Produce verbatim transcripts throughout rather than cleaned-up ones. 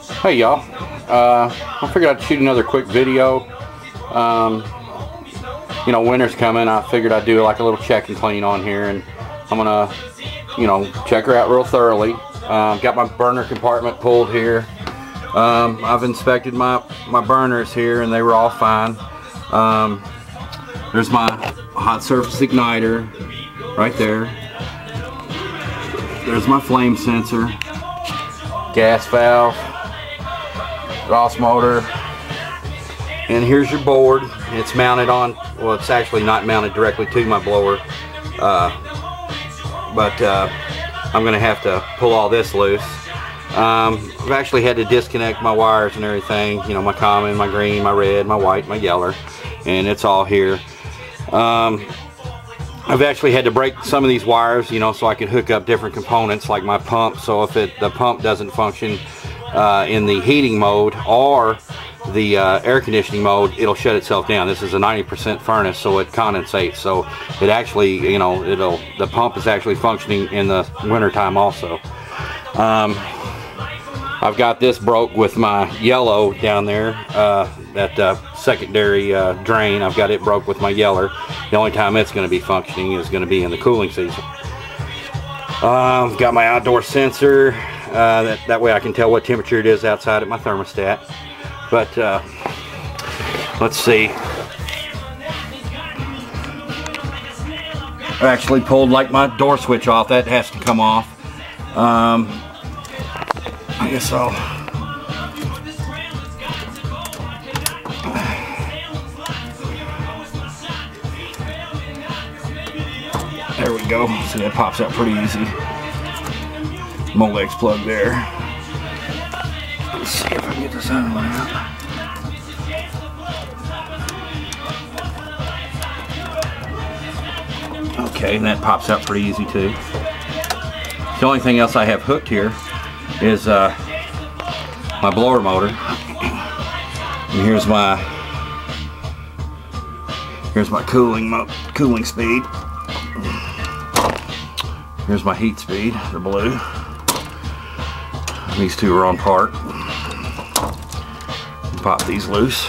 Hey y'all, uh, I figured I'd shoot another quick video. Um, you know, winter's coming. I figured I'd do like a little check and clean on here, and I'm gonna, you know, check her out real thoroughly. Uh, got my burner compartment pulled here. Um, I've inspected my my burners here, and they were all fine. Um, there's my hot surface igniter right there. There's my flame sensor, gas valve, Ross motor, and here's your board. It's mounted on, well, it's actually not mounted directly to my blower, uh, but uh, I'm gonna have to pull all this loose. um, I've actually had to disconnect my wires and everything, you know, my common, my green, my red, my white, my yellow, and it's all here. um, I've actually had to break some of these wires, you know, so I could hook up different components like my pump, so if it the pump doesn't function Uh, in the heating mode or the uh, air conditioning mode, it'll shut itself down. This is a ninety percent furnace, so it condensates, so it actually, you know, it'll the pump is actually functioning in the winter time also. um, I've got this broke with my yellow down there, uh, that uh, secondary uh, drain. I've got it broke with my yeller. The only time it's going to be functioning is going to be in the cooling season. uh, I've got my outdoor sensor. Uh, that, that way I can tell what temperature it is outside at my thermostat. But uh, let's see. I actually pulled like my door switch off. That has to come off. Um, I guess I'll. There we go. See, that pops out pretty easy. Molex plug there. Let's see if I can get this other one out. Okay, and that pops out pretty easy too. The only thing else I have hooked here is uh, my blower motor. And here's my here's my cooling mo cooling speed. Here's my heat speed, the blue. These two are on part. Pop these loose,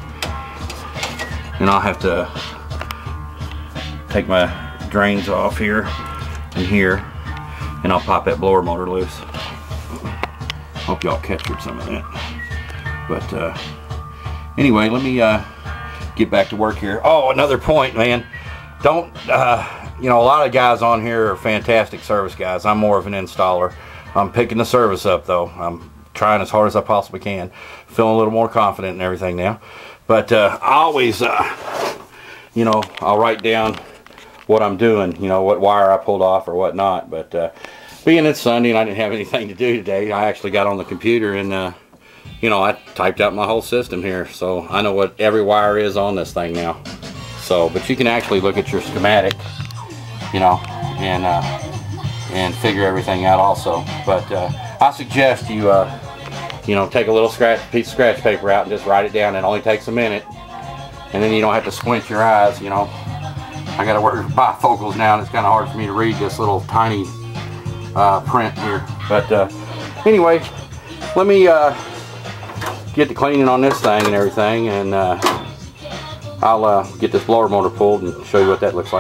and I'll have to take my drains off here and here, and I'll pop that blower motor loose. Hope y'all captured some of that. But uh, anyway, let me uh, get back to work here. Oh, another point, man. Don't, uh, you know, a lot of guys on here are fantastic service guys. I'm more of an installer. I'm picking the service up though. I'm trying as hard as I possibly can. Feeling a little more confident in everything now. But uh, I always, uh, you know, I'll write down what I'm doing, you know, what wire I pulled off or whatnot. But uh, being it's Sunday and I didn't have anything to do today, I actually got on the computer and, uh, you know, I typed out my whole system here. So I know what every wire is on this thing now. So, but you can actually look at your schematic, you know, and uh, and figure everything out also. But uh, I suggest you, uh, you know, take a little scratch piece of scratch paper out and just write it down. It only takes a minute, and then you don't have to squint your eyes. You know, I got to work with bifocals now, and it's kind of hard for me to read this little tiny uh, print here. But uh, anyway, let me uh, get to cleaning on this thing and everything, and uh, I'll uh, get this blower motor pulled and show you what that looks like.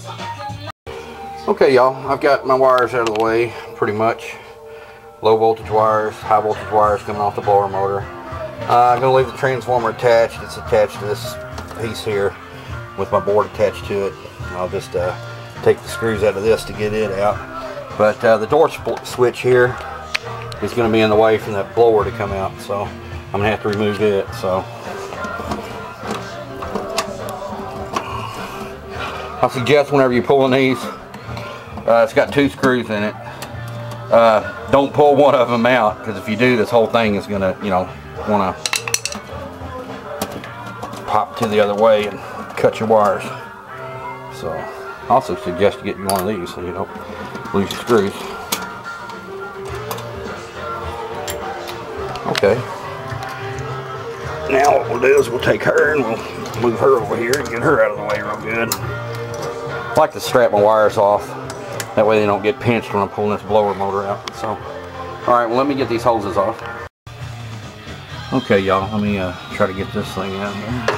Okay, y'all, I've got my wires out of the way, pretty much. Low voltage wires, high voltage wires coming off the blower motor. Uh, I'm going to leave the transformer attached. It's attached to this piece here with my board attached to it. I'll just uh, take the screws out of this to get it out. But uh, the door switch here is going to be in the way from that blower to come out, so I'm going to have to remove it. So I suggest whenever you're pulling these, Uh, it's got two screws in it. Uh, don't pull one of them out, because if you do, this whole thing is gonna, you know, wanna pop to the other way and cut your wires. So, I also suggest you get one of these so you don't lose your screws. Okay. Now what we'll do is we'll take her and we'll move her over here and get her out of the way real good. I like to strap my wires off. That way they don't get pinched when I'm pulling this blower motor out. So, alright, well, let me get these hoses off. Okay, y'all, let me uh, try to get this thing out here.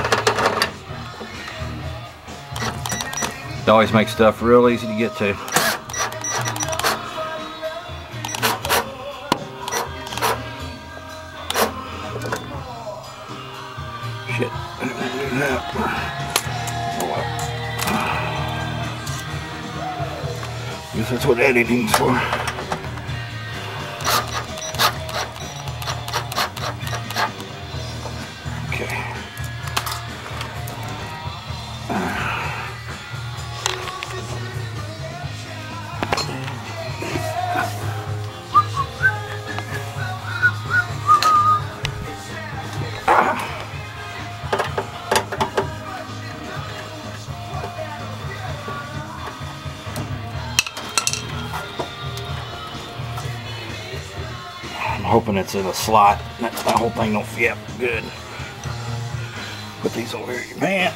It always makes stuff real easy to get to. Shit, I didn't want to do that. Oh well. Guess that's what editing's for. I'm hoping it's in a slot. That, that whole thing don't fit. Yep, good. Put these over here in your pan.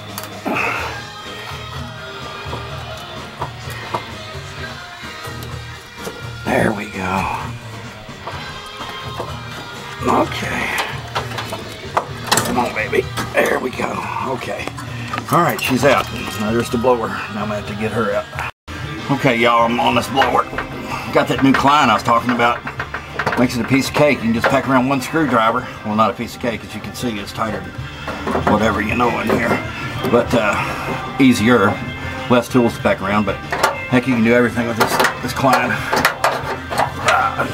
There we go. Okay. Come on, baby. There we go. Okay. Alright, she's out. Now there's the blower. Now I'm going to have to get her out. Okay, y'all, I'm on this blower. Got that new Klein I was talking about. Makes it a piece of cake. You can just pack around one screwdriver. Well, not a piece of cake, as you can see, it's tighter than whatever you know in here. But uh, easier. Less tools to pack around, but heck, you can do everything with this, this Klein. Uh,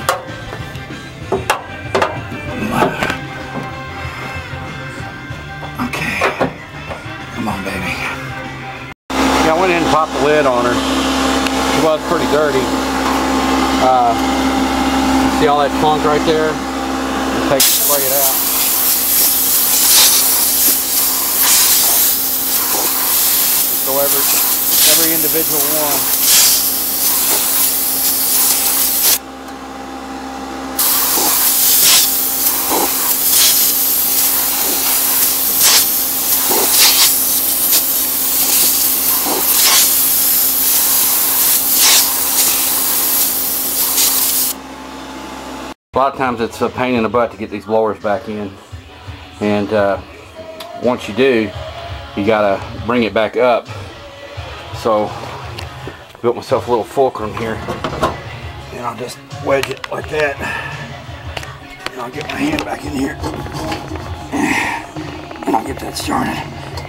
okay. Come on, baby. Yeah, I went in and popped the lid on her. She was pretty dirty. Uh, See all that funk right there? Just take it, spray it out. So every every individual one. A lot of times it's a pain in the butt to get these blowers back in, and uh, once you do, you gotta bring it back up. So I built myself a little fulcrum here, and I'll just wedge it like that, and I'll get my hand back in here, and I'll get that started.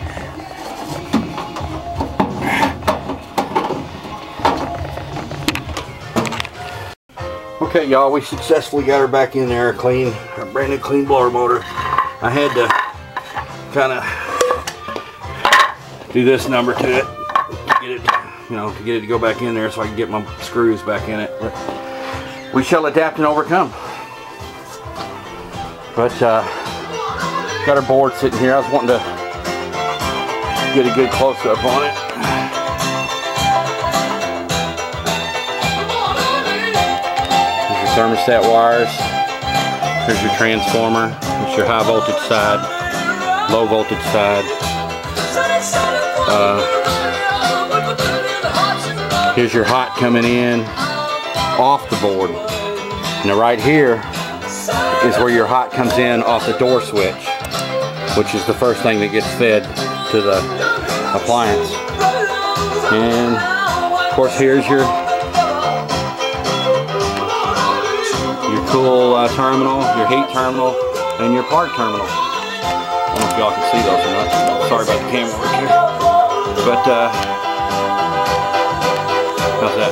Okay, y'all, we successfully got her back in there, clean, a brand new clean blower motor. I had to kind of do this number to it, to get it, you know, to get it to go back in there so I can get my screws back in it. But we shall adapt and overcome. But uh, got our board sitting here. I was wanting to get a good close-up on it. Thermostat wires. Here's your transformer. It's your high voltage side, low voltage side. Uh, here's your hot coming in off the board. Now right here is where your hot comes in off the door switch, which is the first thing that gets fed to the appliance. And of course here's your your cool uh, terminal, your heat terminal, and your part terminal. I don't know if y'all can see those or not. Sorry about the camera work here. But, uh, how's that?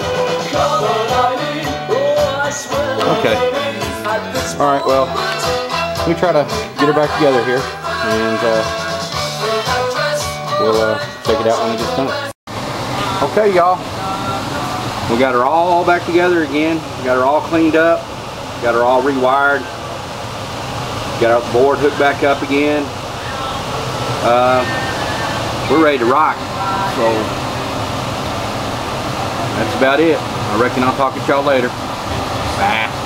Okay. Alright, well, we try to get her back together here, and uh, we'll uh, check it out when it gets done. Okay, y'all. We got her all back together again. We got her all cleaned up. Got her all rewired. Got our board hooked back up again. Uh, we're ready to rock. So that's about it. I reckon I'll talk to y'all later. Bye.